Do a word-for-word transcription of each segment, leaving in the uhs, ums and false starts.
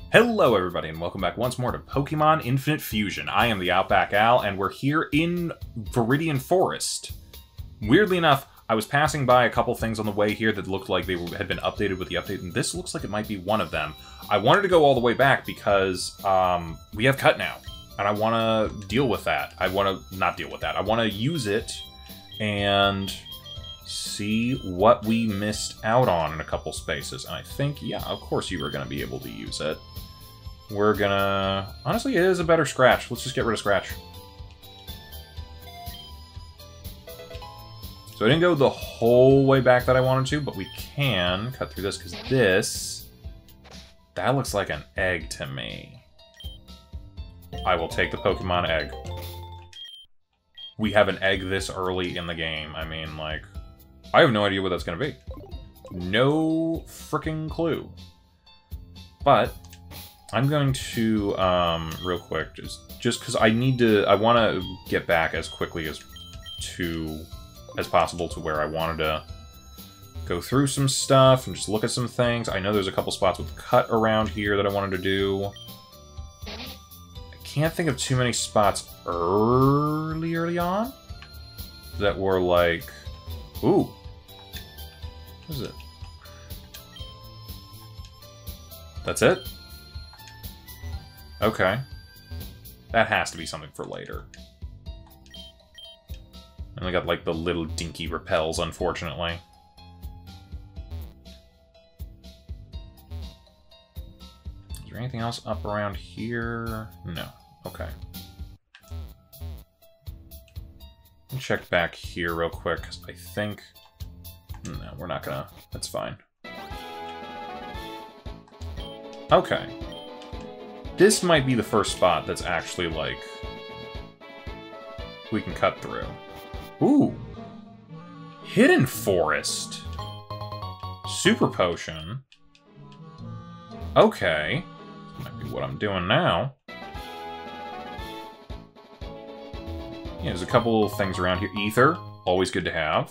Hello everybody and welcome back once more to Pokemon Infinite Fusion. I am the Outback Al and we're here in Viridian Forest. Weirdly enough, I was passing by a couple things on the way here that looked like they had been updated with the update, and this looks like it might be one of them. I wanted to go all the way back because um, we have Cut now, and I want to deal with that. I want to not deal with that. I want to use it and see what we missed out on in a couple spaces. And I think, yeah, of course you were going to be able to use it. We're gonna... Honestly, it is a better Scratch. Let's just get rid of Scratch. So I didn't go the whole way back that I wanted to, but we can cut through this, because this... That looks like an egg to me. I will take the Pokemon egg. We have an egg this early in the game. I mean, like... I have no idea what that's gonna be. No freaking clue. But... I'm going to, um, real quick, just just because I need to, I want to get back as quickly as to, as possible to where I wanted to go through some stuff and just look at some things. I know there's a couple spots with Cut around here that I wanted to do. I can't think of too many spots early, early on that were like, ooh, what is it? That's it? Okay. That has to be something for later. And we got, like, the little dinky repels, unfortunately. Is there anything else up around here? No. Okay. I'll check back here real quick, because I think... No, we're not gonna... That's fine. Okay. This might be the first spot that's actually, like, we can cut through. Ooh. Hidden Forest. Super Potion. Okay. Might be what I'm doing now. Yeah, there's a couple little things around here. Ether. Always good to have.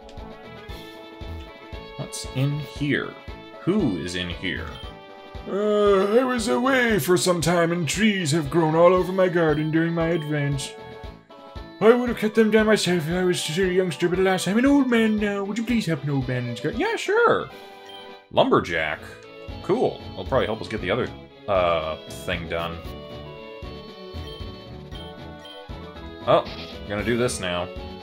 What's in here? Who is in here? Uh, I was away for some time and trees have grown all over my garden during my advance. I would have cut them down myself if I was still a youngster, but alas, I'm an old man now. Would you please help an old man in his garden? Yeah, sure. Lumberjack. Cool. It'll probably help us get the other uh, thing done. Oh, we're gonna do this now.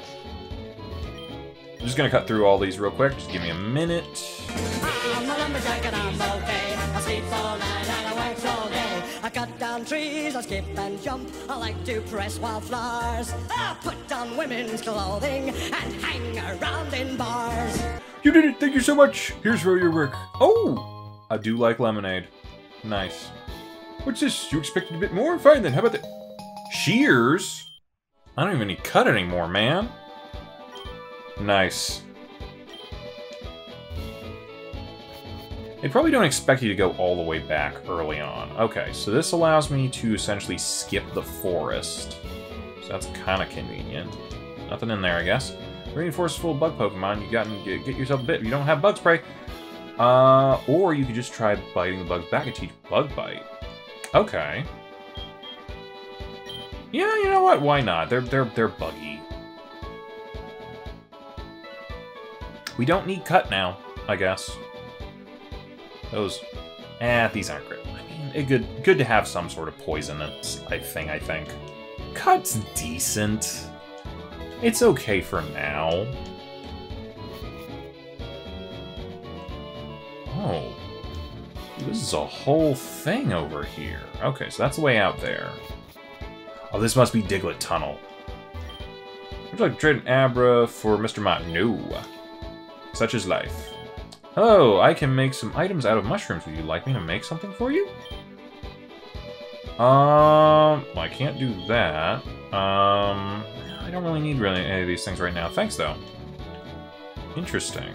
I'm just gonna cut through all these real quick. Just give me a minute. I'm a lumberjack and I'm okay. I sleep all night and I work all day. I cut down trees, I skip and jump. I like to press wildflowers. I put on women's clothing and hang around in bars. You did it! Thank you so much! Here's for your work. Oh! I do like lemonade. Nice. What's this? You expected a bit more? Fine then, how about that? Shears? I don't even need Cut anymore, man. Nice. They probably don't expect you to go all the way back early on. Okay, so this allows me to essentially skip the forest. So that's kind of convenient. Nothing in there, I guess. Viridian Forest is full of bug Pokemon. You got get, get yourself a bit. You don't have bug spray. Uh, or you could just try biting the bugs back and teach Bug Bite. Okay. Yeah, you know what? Why not? They're they're they're buggy. We don't need Cut now, I guess. Those, eh, these aren't great. I mean, it good, good to have some sort of poison thing, I think. Cut's decent. It's okay for now. Oh. This is a whole thing over here. Okay, so that's the way out there. Oh, this must be Diglett Tunnel. Would you like to trade an Abra for Mister Mott? No. Such is life. Hello, I can make some items out of mushrooms. Would you like me to make something for you? Um, well, I can't do that. Um, I don't really need really any of these things right now. Thanks, though. Interesting.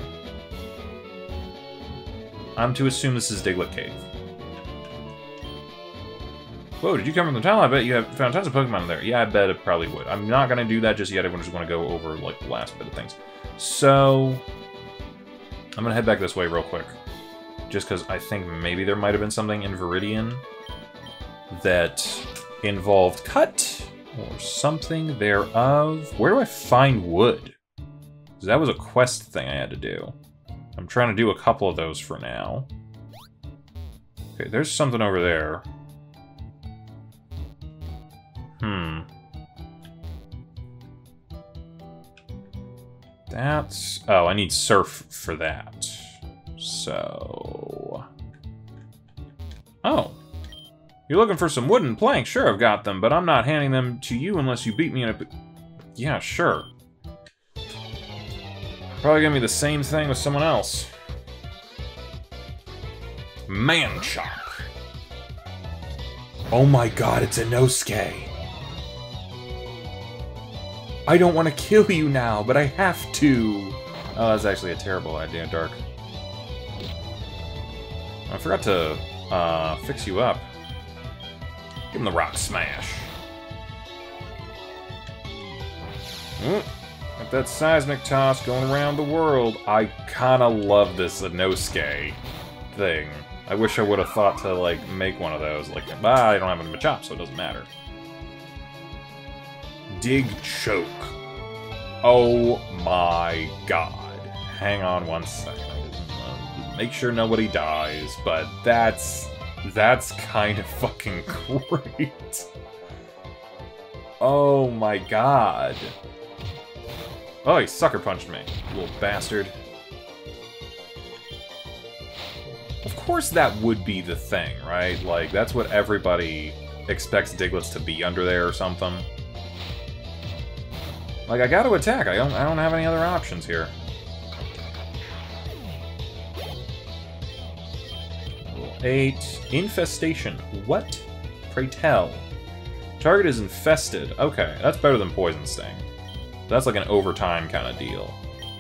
I'm to assume this is Diglett Cave. Whoa, did you come from the tunnel? I bet you have found tons of Pokemon there. Yeah, I bet it probably would. I'm not going to do that just yet. I just want to go over, like, the last bit of things. So... I'm gonna head back this way real quick. just because I think maybe there might have been something in Viridian that involved cut or something thereof. Where do I find wood? Because that was a quest thing I had to do. I'm trying to do a couple of those for now. Okay, there's something over there. Hmm. That's... Oh, I need surf for that. So... Oh. You're looking for some wooden planks? Sure, I've got them, but I'm not handing them to you unless you beat me in a... Yeah, sure. Probably gonna be the same thing with someone else. Man chop. Oh my god, it's Inosuke. I don't want to kill you now, but I have to. Oh, that's actually a terrible idea, Dark. I forgot to uh, fix you up. Give him the rock smash. Mm. Got that seismic toss going around the world. I kind of love this Inosuke thing. I wish I would have thought to, like, make one of those. Like, ah, I don't have any Machop, so it doesn't matter. Dig choke. Oh my god. Hang on one second. Uh, make sure nobody dies, but that's... That's kind of fucking great. Oh my god. Oh, he sucker punched me, little bastard. Of course that would be the thing, right? Like, that's what everybody expects Digletts to be under there or something. Like, I gotta attack. I don't I don't have any other options here. Eight. Infestation. What? Pray tell. Target is infested. Okay, that's better than Poison Sting. That's like an overtime kind of deal.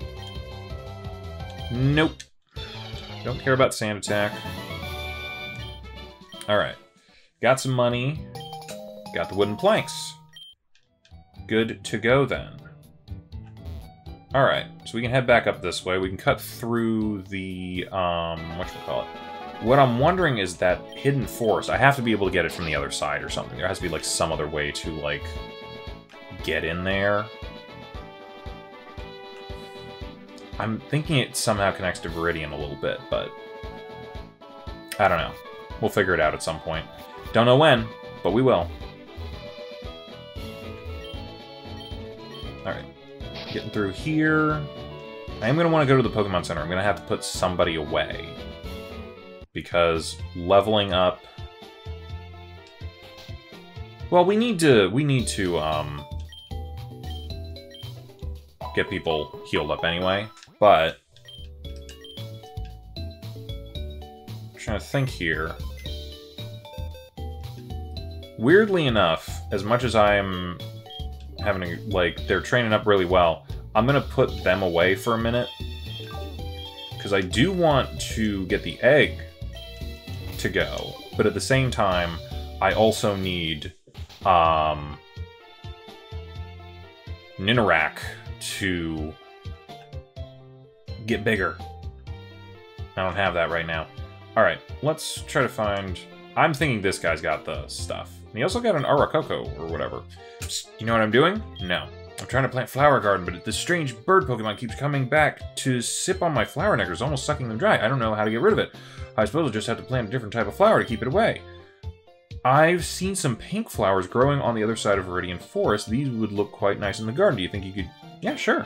Nope. Don't care about Sand Attack. Alright. Got some money. Got the wooden planks. Good to go then. Alright, so we can head back up this way. We can cut through the, um, whatchamacallit. What I'm wondering is that hidden forest. I have to be able to get it from the other side or something. There has to be, like, some other way to, like, get in there. I'm thinking it somehow connects to Viridian a little bit, but I don't know. We'll figure it out at some point. Don't know when, but we will. Alright. Getting through here. I am going to want to go to the Pokemon Center. I'm going to have to put somebody away. Because leveling up... Well, we need to... We need to, um... get people healed up anyway. But... I'm trying to think here. Weirdly enough, as much as I'm having a, like, they're training up really well, I'm gonna put them away for a minute. Because I do want to get the egg to go, but at the same time, I also need, um... Ninorak to get bigger. I don't have that right now. Alright, let's try to find... I'm thinking this guy's got the stuff. And he also got an Arakoko, or whatever. Psst, you know what I'm doing? No. I'm trying to plant flower garden, but this strange bird Pokemon keeps coming back to sip on my flower nectars, almost sucking them dry. I don't know how to get rid of it. I suppose I'll just have to plant a different type of flower to keep it away. I've seen some pink flowers growing on the other side of Viridian Forest. These would look quite nice in the garden. Do you think you could... Yeah, sure.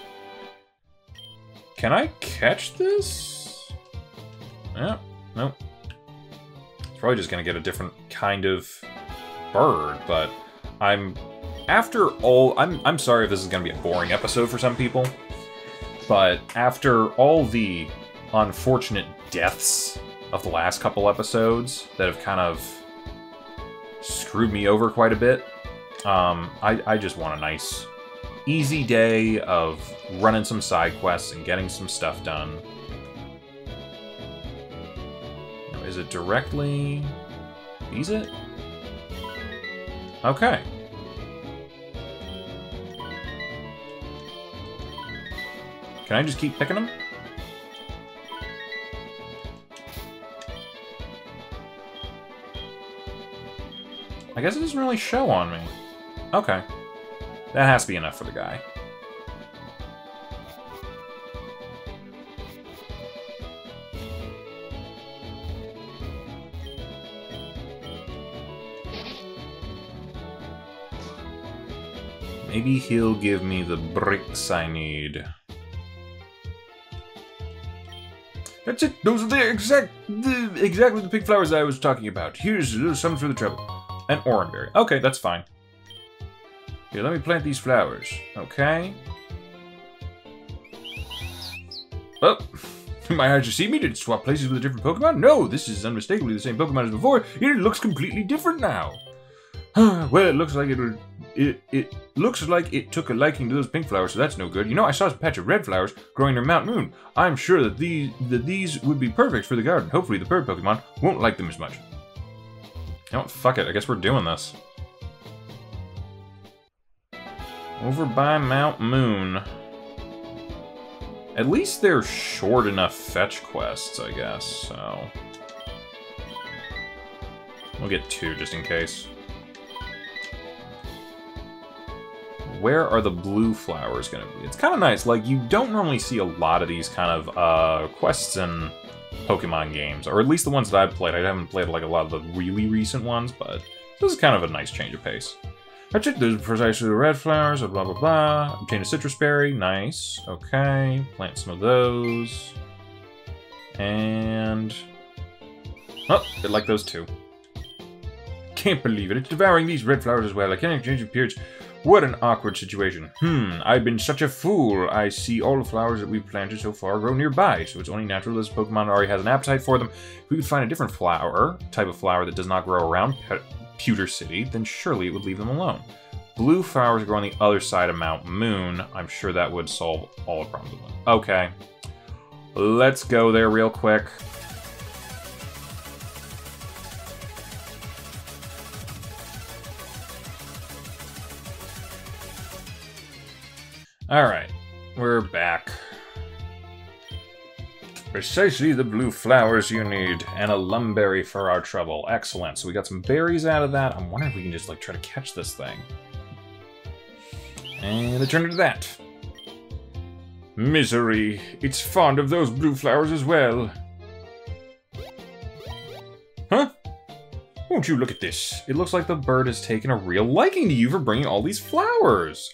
Can I catch this? Yeah, nope. It's probably just going to get a different kind of bird, but I'm... After all... I'm, I'm sorry if this is going to be a boring episode for some people, but after all the unfortunate deaths of the last couple episodes that have kind of screwed me over quite a bit, um, I, I just want a nice, easy day of running some side quests and getting some stuff done. Now, is it directly... Is it? Okay. Can I just keep picking them? I guess it doesn't really show on me. Okay. That has to be enough for the guy. Maybe he'll give me the bricks I need. That's it. Those are the exact, the, exactly the pink flowers I was talking about. Here's a little something for the trouble. An orangeberry. Okay, that's fine. Here, let me plant these flowers. Okay. Oh, my eyes deceive me. Did it swap places with a different Pokemon? No, this is unmistakably the same Pokemon as before. It looks completely different now. Well, it looks like it'll... It, it looks like it took a liking to those pink flowers, so that's no good. You know, I saw a patch of red flowers growing near Mount Moon. I'm sure that these, that these would be perfect for the garden. Hopefully the bird Pokemon won't like them as much. Oh, fuck it. I guess we're doing this. Over by Mount Moon. At least they're short enough fetch quests, I guess, so... We'll get two, just in case. Where are the blue flowers going to be? It's kind of nice. Like, you don't normally see a lot of these kind of uh, quests in Pokemon games. Or at least the ones that I've played. I haven't played like a lot of the really recent ones, but this is kind of a nice change of pace. That's it. Those are precisely the red flowers, blah, blah, blah. Obtain a citrus berry. Nice. Okay. Plant some of those. And... Oh, I like those too. Can't believe it. It's devouring these red flowers as well. I can't exchange appearance. What an awkward situation. Hmm, I've been such a fool. I see all the flowers that we've planted so far grow nearby, so it's only natural that this Pokemon already has an appetite for them. If we could find a different flower, type of flower that does not grow around Pewter City, then surely it would leave them alone. Blue flowers grow on the other side of Mount Moon. I'm sure that would solve all the problems with them. Okay. Let's go there real quick. Alright, we're back. Precisely the blue flowers you need, and a lumberry for our trouble. Excellent, so we got some berries out of that. I'm wondering if we can just, like, try to catch this thing. And it turned into that. Misery. It's fond of those blue flowers as well. Huh? Won't you look at this? It looks like the bird has taken a real liking to you for bringing all these flowers.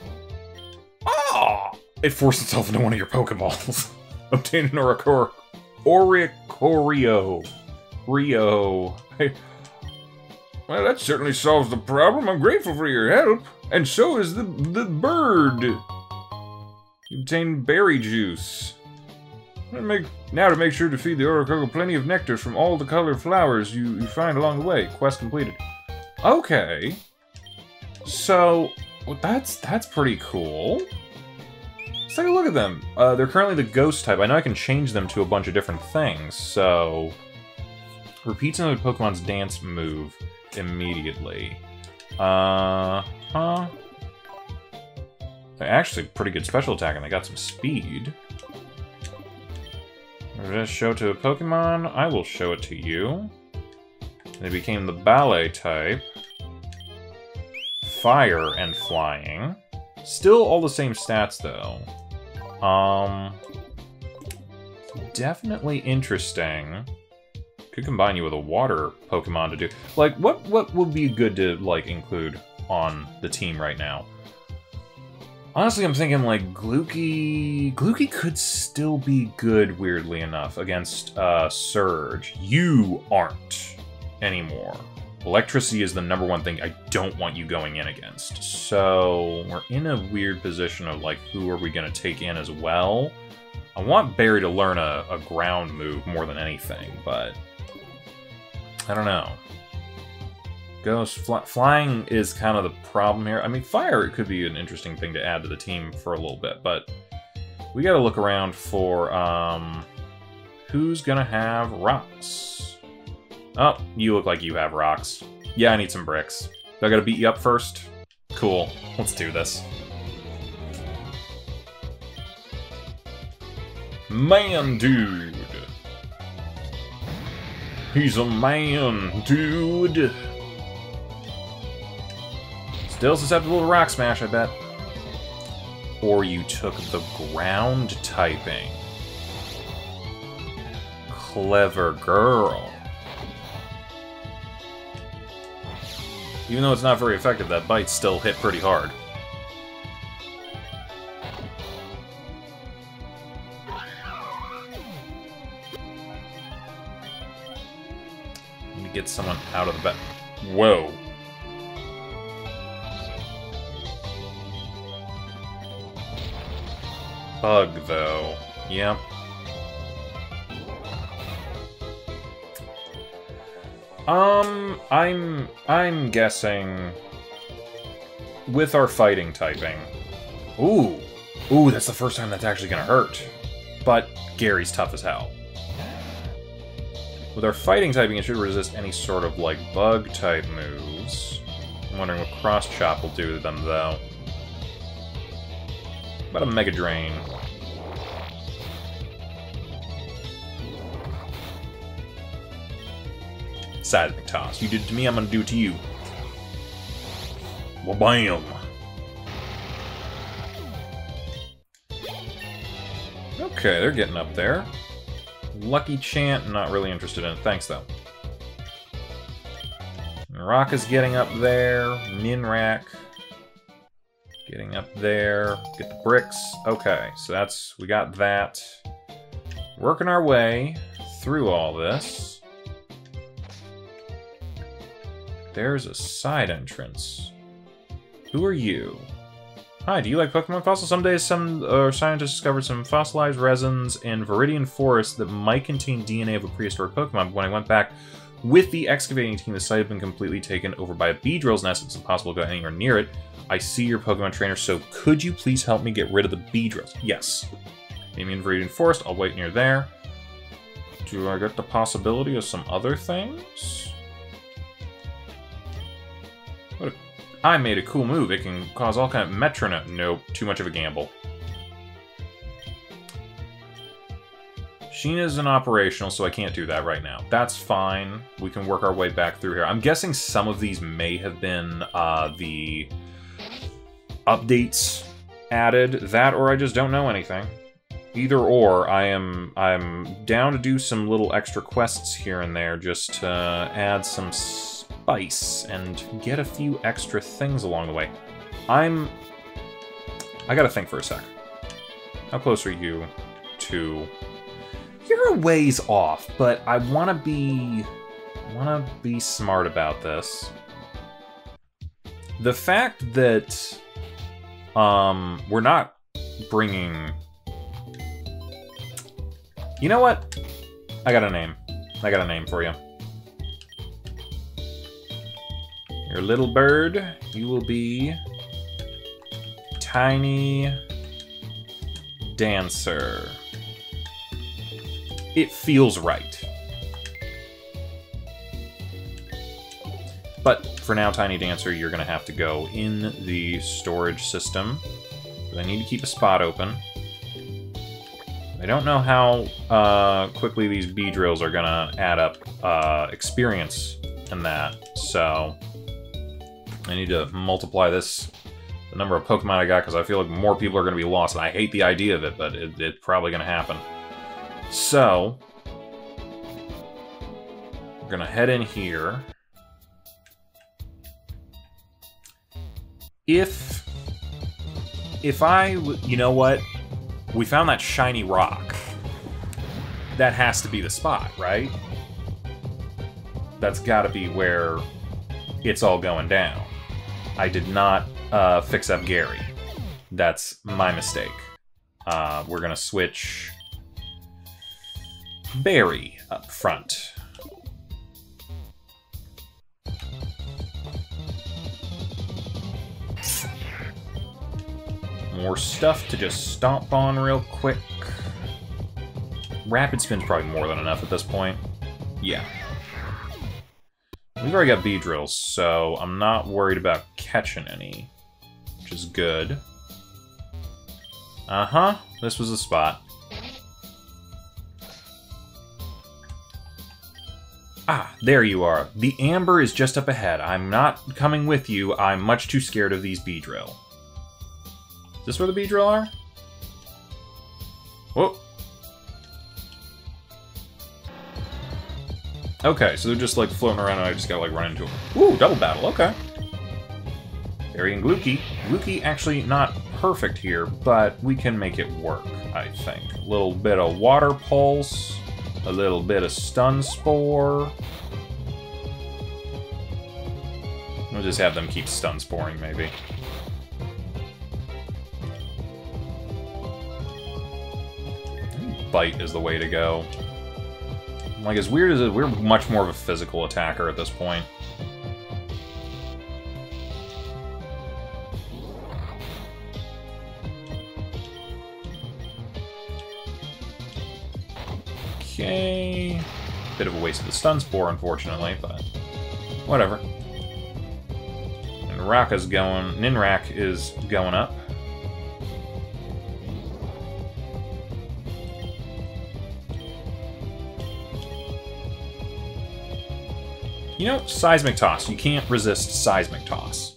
Ah! It forced itself into one of your Pokeballs. Obtain an Oricor... Oricorio. Rio. I... Well, that certainly solves the problem. I'm grateful for your help. And so is the, the bird. You obtain berry juice. Make, now to make sure to feed the Oricorio plenty of nectar from all the colored flowers you, you find along the way. Quest completed. Okay. So, well, that's, that's pretty cool. Let's take a look at them. Uh, they're currently the ghost type. I know I can change them to a bunch of different things, so... Repeats another Pokemon's dance move immediately. Uh... Huh? They're actually pretty good special attack, and they got some speed. Just show it to a Pokemon. I will show it to you. They became the ballet type. Fire and flying. Still all the same stats, though. Um, definitely interesting. Could combine you with a water Pokemon to do... Like, what, what would be good to, like, include on the team right now? Honestly, I'm thinking, like, Glucky... Glucky could still be good, weirdly enough, against, uh, Surge. You aren't anymore. Electricity is the number one thing I don't want you going in against. So, we're in a weird position of, like, who are we going to take in as well? I want Barry to learn a, a ground move more than anything, but... I don't know. Ghost, fly, flying is kind of the problem here. I mean, fire could be an interesting thing to add to the team for a little bit, but... We gotta look around for, um... who's gonna have rocks? Oh, you look like you have rocks. Yeah, I need some bricks. Do I gotta beat you up first? Cool. Let's do this. Man, dude. He's a man, dude. Still susceptible to Rock Smash, I bet. Or you took the ground typing. Clever girl. Even though it's not very effective, that bite still hit pretty hard. Need to get someone out of the bed. Whoa. Bug, though. Yep. Um, I'm... I'm guessing... with our fighting typing... Ooh! Ooh, that's the first time that's actually gonna hurt. But Gary's tough as hell. With our fighting typing, it should resist any sort of, like, bug-type moves. I'm wondering what Cross Chop will do to them, though. About a Mega Drain. Seismic Toss. You did it to me, I'm gonna do it to you. Wabam! Okay, they're getting up there. Lucky Chant, not really interested in it. Thanks, though. Raka's getting up there. Ninrak. Getting up there. Get the bricks. Okay, so that's... we got that. Working our way through all this. There's a side entrance. Who are you? Hi, do you like Pokemon fossils? Some days some uh, scientists discovered some fossilized resins in Viridian Forest that might contain D N A of a prehistoric Pokemon, but when I went back with the excavating team, the site had been completely taken over by a Beedrill's nest. It's impossible to go anywhere near it. I see your Pokemon trainer, so could you please help me get rid of the Beedrills? Yes. Meet me in Viridian Forest, I'll wait near there. Do I get the possibility of some other things? What a... I made a cool move. It can cause all kind of metronome. Nope, too much of a gamble. Sheena isn't operational, so I can't do that right now. That's fine. We can work our way back through here. I'm guessing some of these may have been uh, the updates added. That, or I just don't know anything. Either or, I am I'm down to do some little extra quests here and there just to add some spice and get a few extra things along the way. I'm... I gotta think for a sec. How close are you to... You're a ways off, but I want to be... I want to be smart about this. The fact that um, we're not bringing... You know what? I got a name. I got a name for you. Your little bird, you will be Tiny Dancer. It feels right. But for now, Tiny Dancer, you're going to have to go in the storage system. I need to keep a spot open. I don't know how uh, quickly these Beedrills are going to add up uh, experience in that, so I need to multiply this, the number of Pokemon I got, because I feel like more people are going to be lost, and I hate the idea of it, but it, it's probably going to happen. So, we're going to head in here. If, if I, you know what? We found that shiny rock. That has to be the spot, right? That's got to be where it's all going down. I did not uh, fix up Gary. That's my mistake. Uh, we're going to switch Barry up front. More stuff to just stomp on real quick. Rapid Spin's probably more than enough at this point. Yeah. We've already got Beedrills, so I'm not worried about catching any, which is good. Uh-huh, this was the spot. Ah, there you are. The amber is just up ahead. I'm not coming with you. I'm much too scared of these Beedrill. Is this where the Beedrill are? Whoa. Okay, so they're just like floating around and I just gotta like run into them. Ooh, double battle, okay. Fairy and Gluki. Gluki actually not perfect here, but we can make it work, I think. A little bit of Water Pulse, a little bit of Stun Spore. We'll just have them keep Stun Sporing, maybe. Bite is the way to go. Like, as weird as it is, we're much more of a physical attacker at this point. Okay. Bit of a waste of the Stun Spore, unfortunately, but whatever. And Raka's going... Ninrak is going up. You know, Seismic Toss. You can't resist Seismic Toss.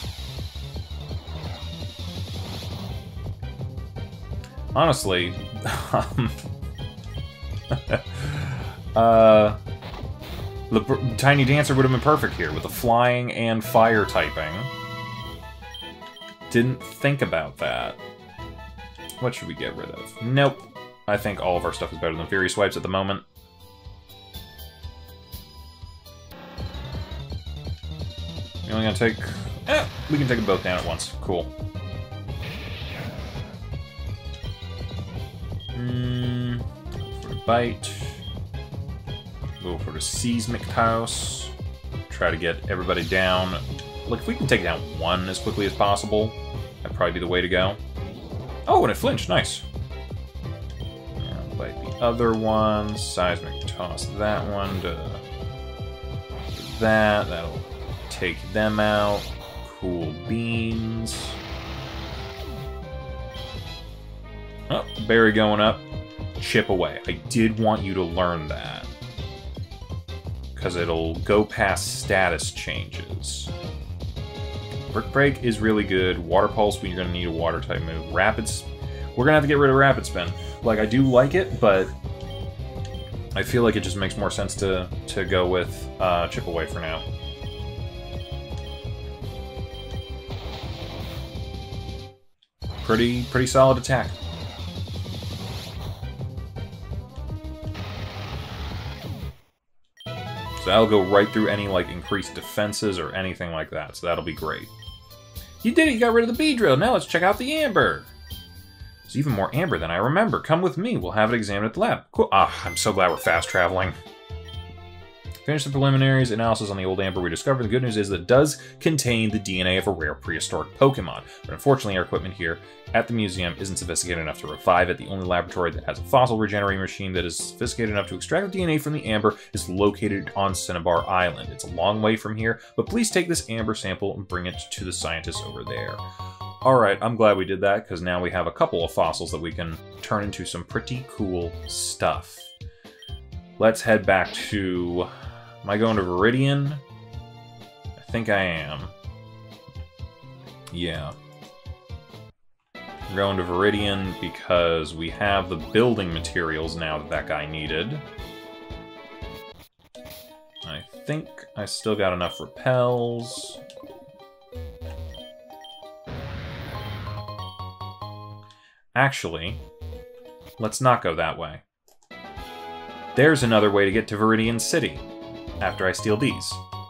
Honestly, um, uh, the Tiny Dancer would have been perfect here with the flying and fire typing. Didn't think about that. What should we get rid of? Nope. I think all of our stuff is better than Fury Swipes at the moment. We're only gonna take... Eh, we can take them both down at once. Cool. Hmm... For the Bite. Go for the Seismic Toss. Try to get everybody down. Look, if we can take down one as quickly as possible, that'd probably be the way to go. Oh, and it flinched. Nice. Bite the other one. Seismic Toss that one to... that. That'll... take them out. Cool beans. Oh, berry going up. Chip away. I did want you to learn that. Because it'll go past status changes. Brick Break is really good. Water Pulse when you're going to need a water type move. Rapids. We're going to have to get rid of Rapid Spin. Like, I do like it, but I feel like it just makes more sense to, to go with uh, Chip Away for now. Pretty, pretty solid attack. So that'll go right through any, like, increased defenses or anything like that, so that'll be great. You did it! You got rid of the Beedrill! Now let's check out the Amber! It's even more Amber than I remember. Come with me, we'll have it examined at the lab. Cool. Ah, I'm so glad we're fast-traveling. Finish the preliminaries analysis on the old Amber we discovered. The good news is that it does contain the D N A of a rare prehistoric Pokemon. But unfortunately, our equipment here at the museum isn't sophisticated enough to revive it. The only laboratory that has a fossil regenerating machine that is sophisticated enough to extract the D N A from the Amber is located on Cinnabar Island. It's a long way from here, but please take this Amber sample and bring it to the scientists over there. Alright, I'm glad we did that, because now we have a couple of fossils that we can turn into some pretty cool stuff. Let's head back to... Am I going to Viridian? I think I am. Yeah. We're going to Viridian because we have the building materials now that that guy needed. I think I still got enough repels. Actually, let's not go that way. There's another way to get to Viridian City. After I steal these.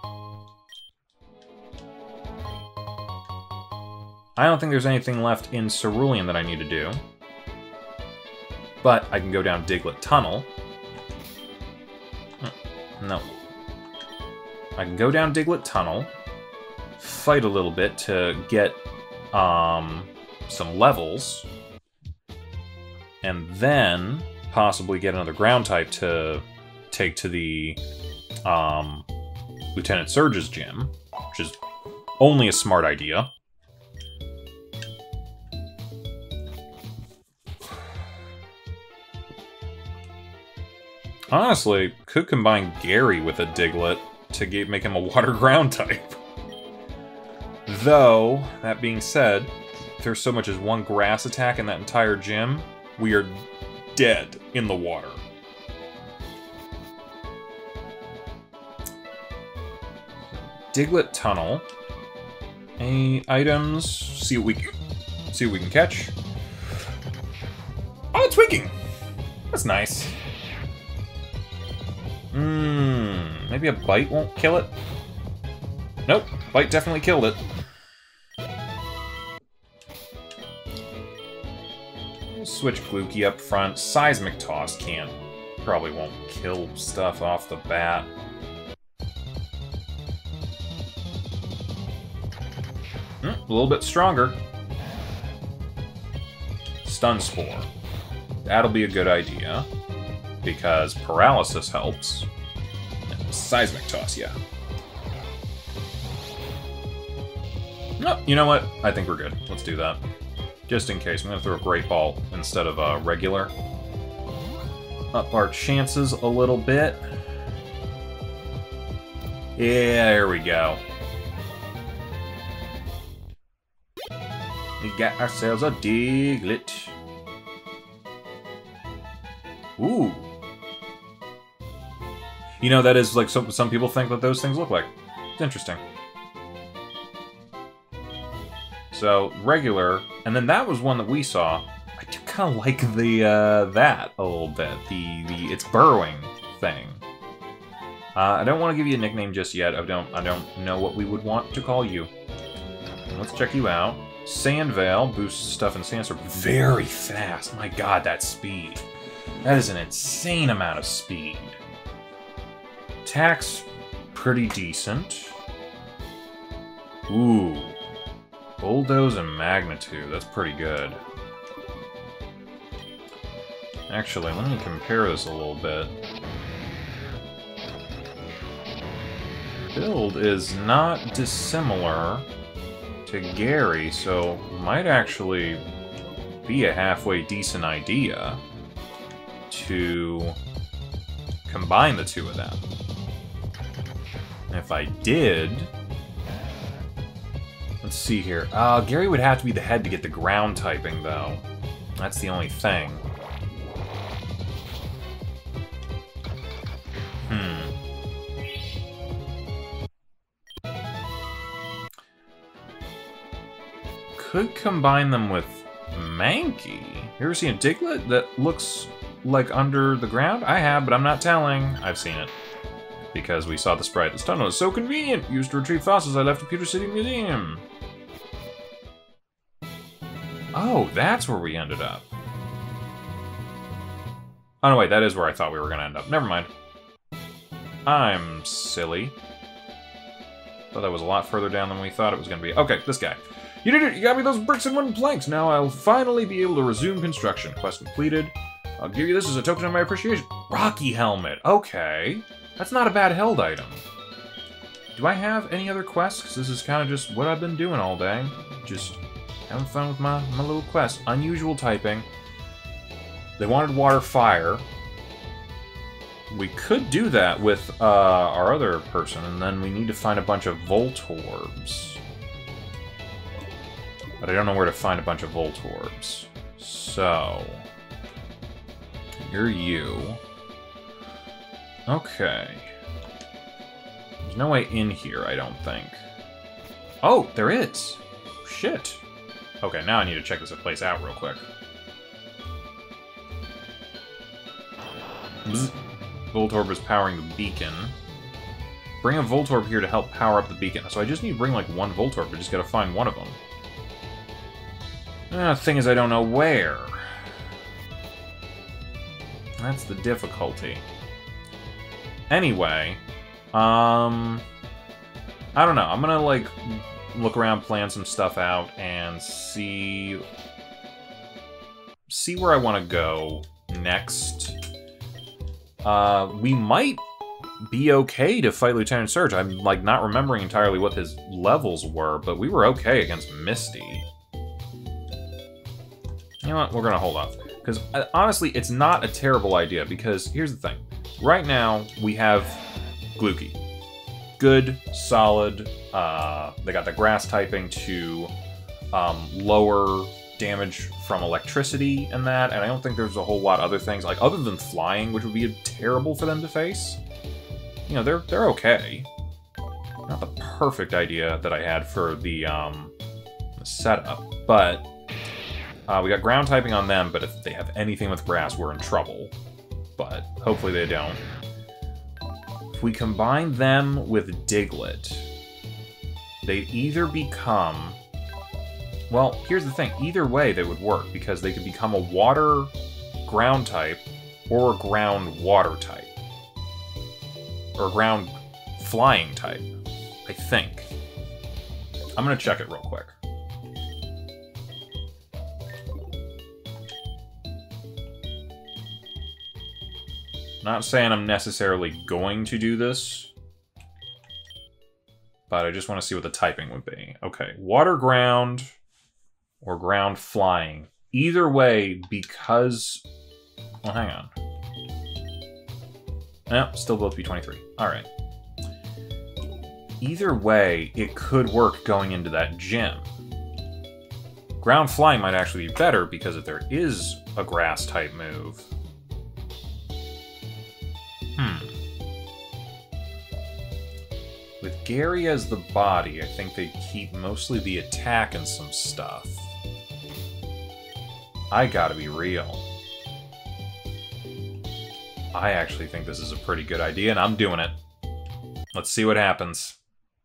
I don't think there's anything left in Cerulean that I need to do. But I can go down Diglett Tunnel. No. I can go down Diglett Tunnel, fight a little bit to get um, some levels, and then possibly get another ground type to take to the um, Lieutenant Surge's gym, which is only a smart idea. Honestly, could combine Gary with a Diglett to get, make him a water ground type. Though, that being said, if there's so much as one grass attack in that entire gym, we are dead in the water. Diglett Tunnel. Any items? See what we can, see what we can catch. Oh, it's winking! That's nice. Mmm, maybe a bite won't kill it? Nope, bite definitely killed it. We'll switch Gluki up front. Seismic Toss can't, probably won't kill stuff off the bat. Mm, a little bit stronger. Stun Spore. That'll be a good idea, because Paralysis helps. And Seismic Toss, yeah. No, you know what? I think we're good. Let's do that. Just in case. I'm going to throw a Great Ball instead of a regular. Up our chances a little bit. Yeah, there we go. We got ourselves a Diglett. Ooh. You know, that is like some, some people think that those things look like. It's interesting. So, regular, and then that was one that we saw. I do kind of like the, uh, that a little bit. The, the, it's burrowing thing. Uh, I don't want to give you a nickname just yet. I don't, I don't know what we would want to call you. Let's check you out. Sandveil boosts stuff in Sandstorm very fast. My god, that speed. That is an insane amount of speed. Attack's pretty decent. Ooh. Bulldoze and Magnitude. That's pretty good. Actually, let me compare this a little bit. Build is not dissimilar to Gary, so might actually be a halfway decent idea to combine the two of them. And if I did... Let's see here. Uh, Gary would have to be the head to get the ground typing, though. That's the only thing. Hmm. Could combine them with Mankey. You ever seen a Diglett that looks like under the ground? I have, but I'm not telling. I've seen it. Because we saw the sprite. This tunnel is so convenient. Used to retrieve fossils I left at Pewter City Museum. Oh, that's where we ended up. Oh, no, wait, that is where I thought we were going to end up. Never mind. I'm silly. Thought that was a lot further down than we thought it was going to be. Okay, this guy. You did it! You got me those bricks and wooden planks! Now I'll finally be able to resume construction. Quest completed. I'll give you this as a token of my appreciation. Rocky Helmet. Okay. That's not a bad held item. Do I have any other quests? Because this is kind of just what I've been doing all day. Just having fun with my, my little quest. Unusual typing. They wanted water fire. We could do that with uh, our other person, and then we need to find a bunch of Voltorbs. But I don't know where to find a bunch of Voltorbs. So... You're you. Okay. There's no way in here, I don't think. Oh, there is! Shit. Okay, now I need to check this place out real quick. Bzz. Voltorb is powering the beacon. Bring a Voltorb here to help power up the beacon. So I just need to bring like one Voltorb, I just gotta find one of them. Uh, the thing is, I don't know where. That's the difficulty. Anyway, um... I don't know, I'm gonna like look around, plan some stuff out, and see... see where I want to go next. Uh, we might be okay to fight Lieutenant Surge. I'm, like, not remembering entirely what his levels were, but we were okay against Misty. You know what? We're gonna hold off. Because, uh, honestly, it's not a terrible idea, because here's the thing. right now, we have Gluki. Good, solid, uh, they got the grass typing to um, lower damage from electricity and that, and I don't think there's a whole lot of other things, like, other than flying, which would be terrible for them to face. You know, they're, they're okay. Not the perfect idea that I had for the, um, the setup, but uh, we got ground typing on them, but if they have anything with grass, we're in trouble. But hopefully they don't. If we combine them with Diglett, they either become... Well, here's the thing. Either way they would work, because they could become a water ground type or a ground water type. Or a ground flying type, I think. I'm going to check it real quick. Not saying I'm necessarily going to do this, but I just want to see what the typing would be. Okay, water ground or ground flying. Either way, because... Well, hang on. No, still both be twenty-three. Alright. Either way, it could work going into that gym. Ground flying might actually be better, because if there is a grass-type move... Hmm. With Gary as the body, I think they keep mostly the attack and some stuff. I gotta be real. I actually think this is a pretty good idea, and I'm doing it. Let's see what happens.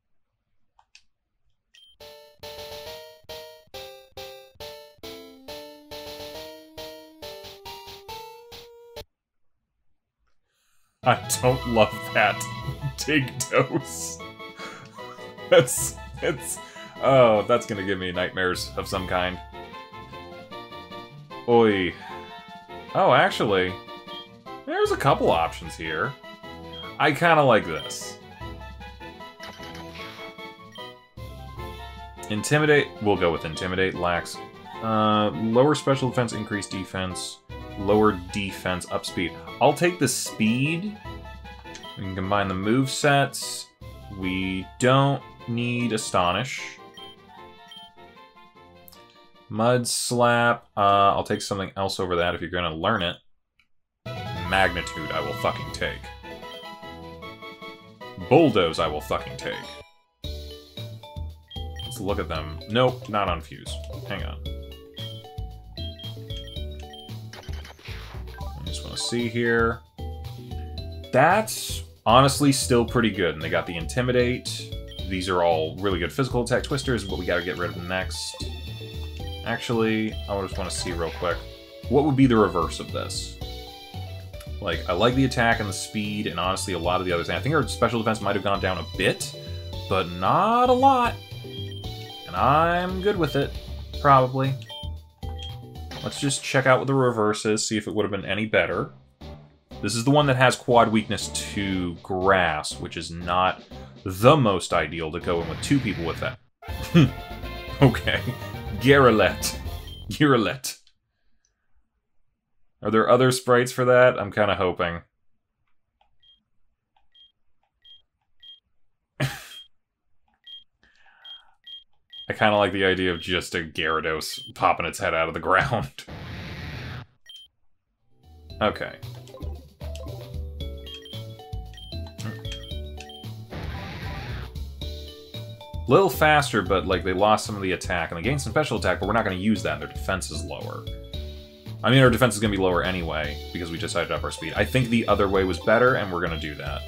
I don't love that. Digdos. That's... it's... Oh, that's gonna give me nightmares of some kind. Oi. Oh, actually... There's a couple options here. I kinda like this. Intimidate... We'll go with Intimidate. Lax. Uh, lower special defense, increase defense. Lower defense, up speed. I'll take the speed. We can combine the move sets. We don't need Astonish. Mud Slap. Uh, I'll take something else over that if you're gonna learn it. Magnitude, I will fucking take. Bulldoze, I will fucking take. Let's look at them. Nope, not on Fuse. Hang on. I just want to see here. That's honestly still pretty good. And they got the Intimidate. These are all really good physical attack twisters, but we gotta get rid of them next. Actually, I just want to see real quick. What would be the reverse of this? Like, I like the attack and the speed, and honestly a lot of the other things. I think our special defense might have gone down a bit, but not a lot. And I'm good with it, probably. Let's just check out what the reverse is, see if it would have been any better. This is the one that has quad weakness to grass, which is not the most ideal to go in with two people with that. Okay. Garrulette. Garrulette. Are there other sprites for that? I'm kind of hoping. I kind of like the idea of just a Gyarados popping its head out of the ground. Okay. Little faster, but like they lost some of the attack, and they gained some special attack, but we're not going to use that. Their defense is lower. I mean, our defense is going to be lower anyway, because we decided up our speed. I think the other way was better, and we're going to do that.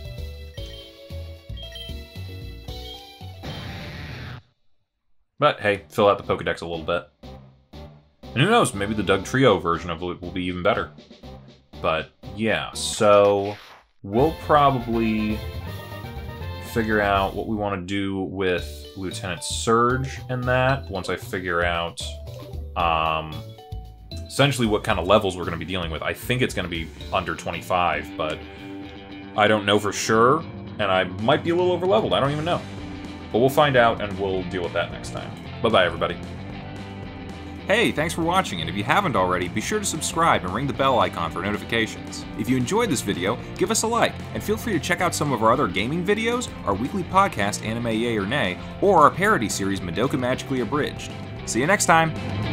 But, hey, fill out the Pokedex a little bit. And who knows, maybe the Dugtrio version of it will be even better. But, yeah, so we'll probably figure out what we want to do with Lieutenant Surge and that, once I figure out... Um, essentially what kind of levels we're going to be dealing with. I think it's going to be under twenty-five, but I don't know for sure, and I might be a little over-leveled. I don't even know. But we'll find out, and we'll deal with that next time. Bye-bye, everybody. Hey, thanks for watching, and if you haven't already, be sure to subscribe and ring the bell icon for notifications. If you enjoyed this video, give us a like, and feel free to check out some of our other gaming videos, our weekly podcast Anime Yay or Nay, or our parody series Madoka Magically Abridged. See you next time!